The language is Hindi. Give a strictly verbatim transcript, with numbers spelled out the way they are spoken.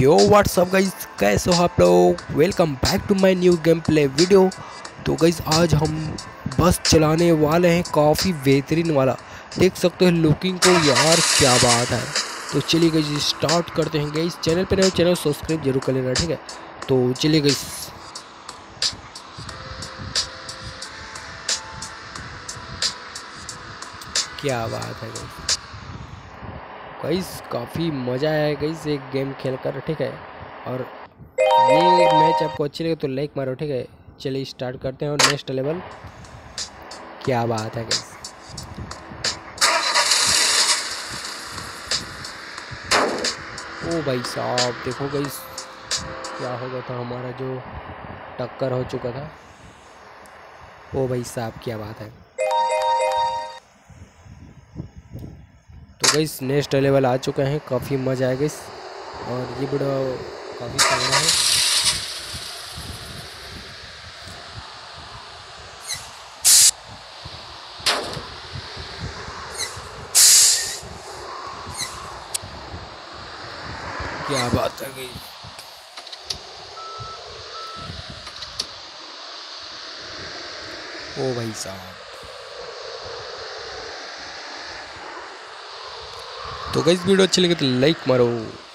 यो व्हाट्सअप गाइज, कैसे हो आप लोग। Welcome back to my new game play video. तो गाइज आज हम बस चलाने वाले हैं, काफ़ी बेहतरीन वाला। देख सकते हो लुकिंग को यार, क्या बात है। तो चलिए गाइज स्टार्ट करते हैं। गाइज चैनल पे नए चैनल सब्सक्राइब जरूर कर लेना, ठीक है। तो चलिए गाइज, क्या बात है गाइज। गाइज काफ़ी मज़ा आया गाइज एक गेम खेल कर, ठीक है। और ये मैच आपको अच्छी लगे तो लाइक मारो, ठीक है। चलिए स्टार्ट करते हैं और नेक्स्ट लेवल। क्या बात है गाइस। ओ भाई साहब देखो गाइस, क्या हो गया था, हमारा जो टक्कर हो चुका था। ओ भाई साहब क्या बात है। तो गाइस नेक्स्ट लेवल आ चुका है, काफ़ी मज़ा आया गाइस। और ये बड़ा काफ़ी तगड़ा है। क्या बात है गाइस। ओ भाई साहब। तो गाइस वीडियो अच्छी लगे तो लाइक मारो।